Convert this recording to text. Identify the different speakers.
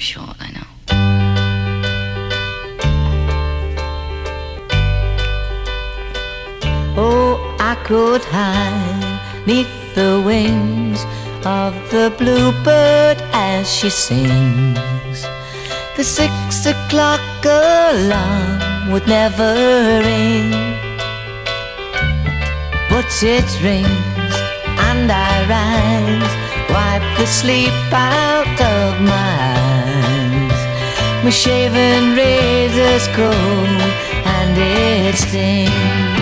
Speaker 1: short, I know.
Speaker 2: Oh, I could hide neath the wings of the bluebird as she sings. The 6 o'clock alarm would never ring, but it rings and I rise, wipe the sleep out of my eyes. My shaven razor's cold and it stings.